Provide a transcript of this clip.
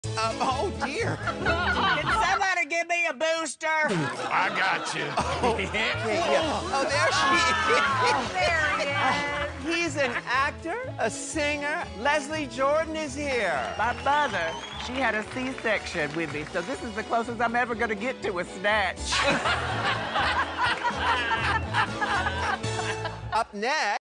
Oh, dear. Can somebody give me a booster? I got you. Okay, yeah. Oh, there she is. There he is. He's an actor, a singer. Leslie Jordan is here. My mother, she had a C-section with me, so this is the closest I'm ever gonna get to a snatch. Up next.